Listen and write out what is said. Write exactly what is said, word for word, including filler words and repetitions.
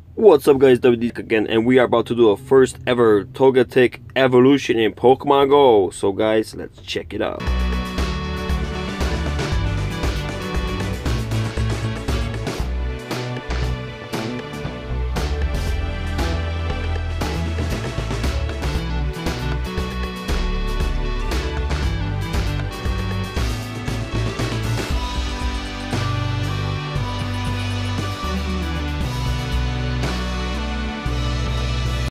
What's up guys, W D again, and we are about to do a first ever Togekiss evolution in Pokemon Go. So guys, let's check it out.